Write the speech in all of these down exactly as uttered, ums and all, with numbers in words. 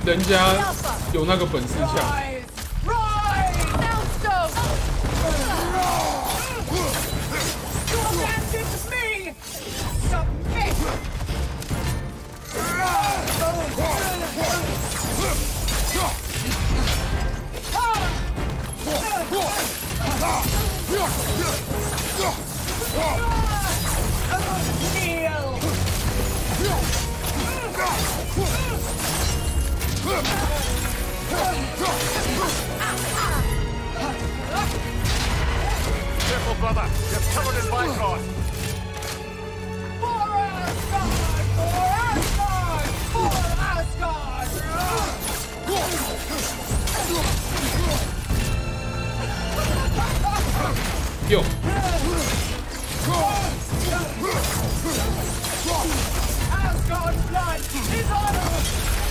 人家有那个本事抢。 Careful, brother. You're covered in Vicon. For Asgard! For Asgard! For Asgard! Yo. Asgard's blood is on us!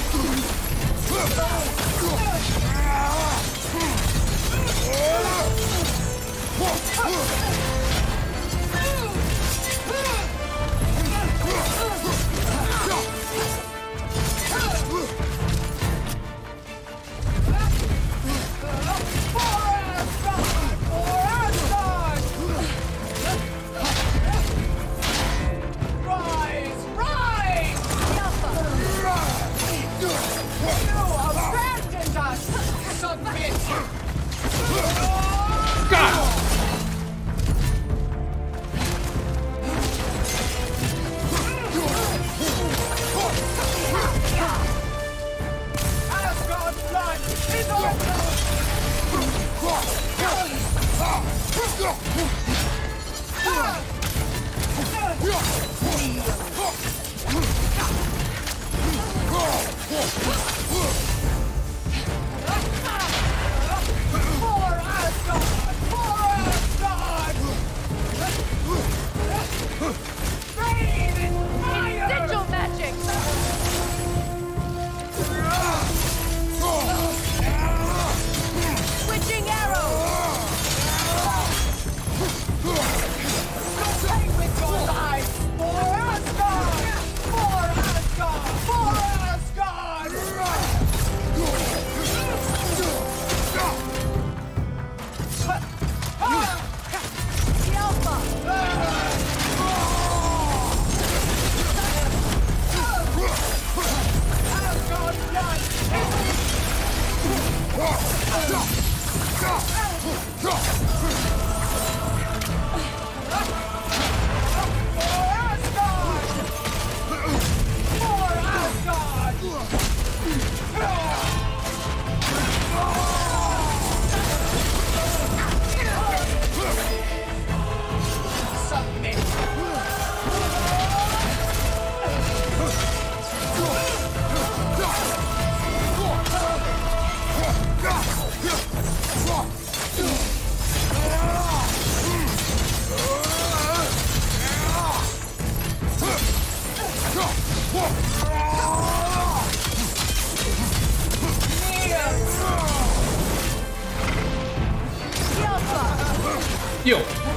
Yo.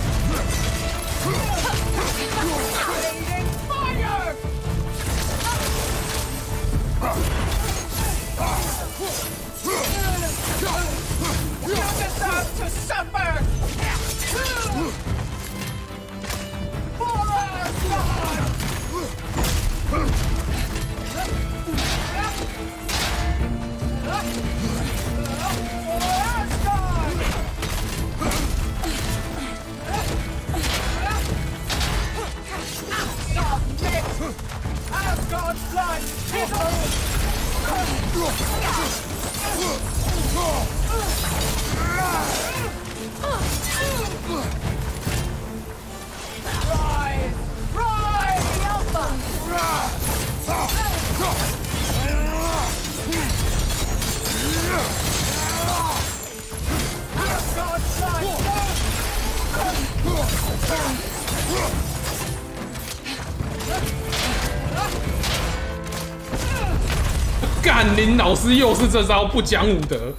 干林老师又是这招不讲武德。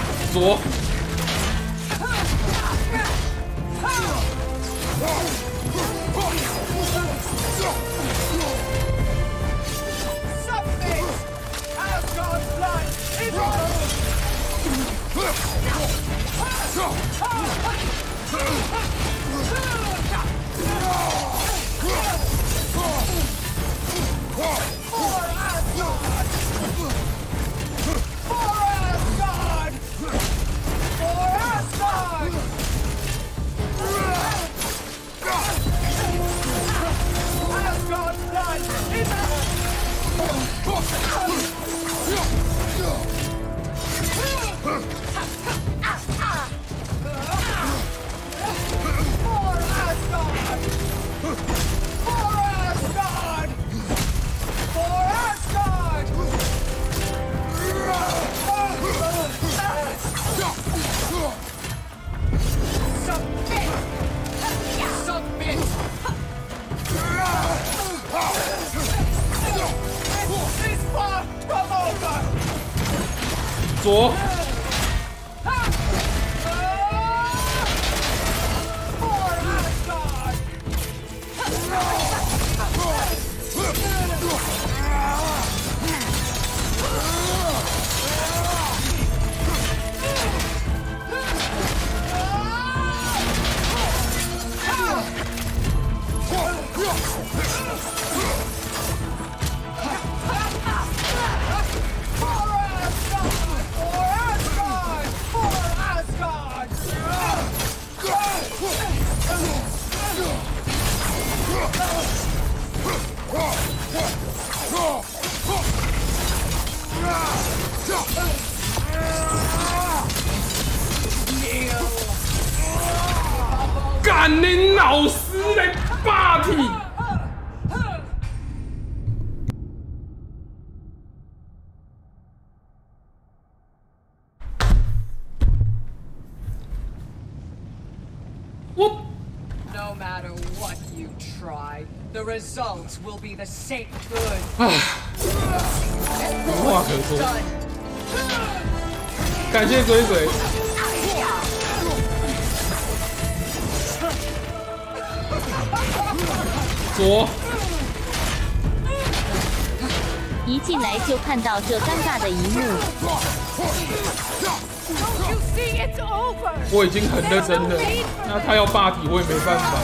左。 左。干你老师的霸体！我 No matter what you try, the results will be the same good. 唉，无话可说。感谢追随。左。 一进来就看到这尴尬的一幕。 我已经很认真了，那他要霸体我也没办法。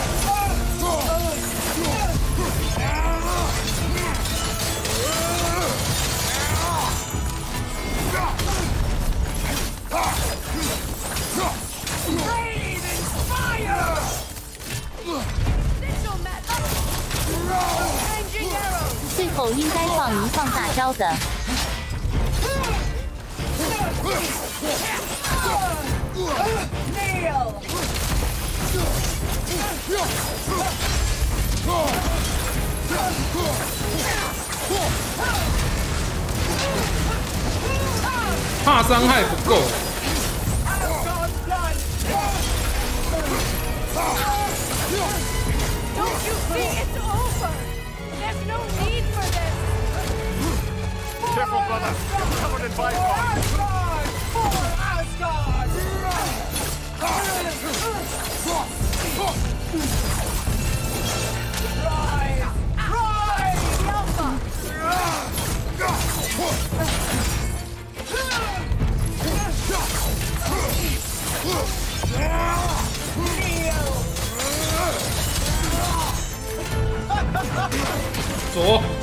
最后应该放一放大招的。 怕伤害不够。 Careful, brother. You're covered in Bifrost. 左。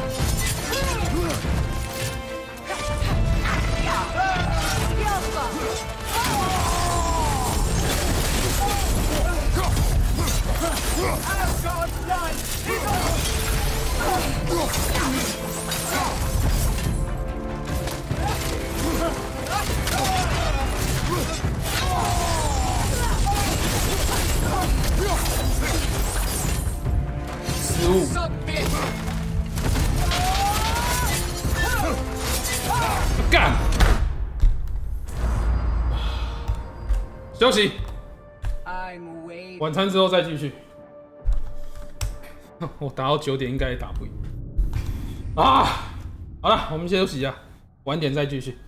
失误。干！休息。晚餐之后再继续。我打到九点应该也打不赢。啊！好了，我们先休息一下，晚点再继续。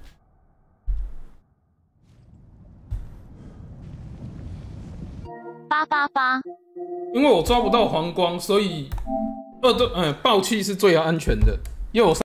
八八八。 因为我抓不到黄光，所以二对嗯暴气是最安全的。右上。